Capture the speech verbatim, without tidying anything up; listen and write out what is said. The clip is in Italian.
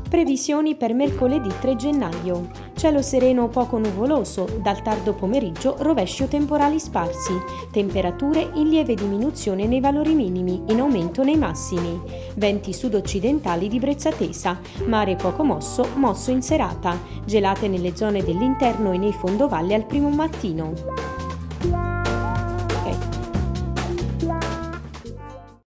Previsioni per mercoledì tre gennaio. Cielo sereno poco nuvoloso, dal tardo pomeriggio rovesci o temporali sparsi. Temperature in lieve diminuzione nei valori minimi, in aumento nei massimi. Venti sud-occidentali di brezza tesa, mare poco mosso, mosso in serata. Gelate nelle zone dell'interno e nei fondovalle al primo mattino.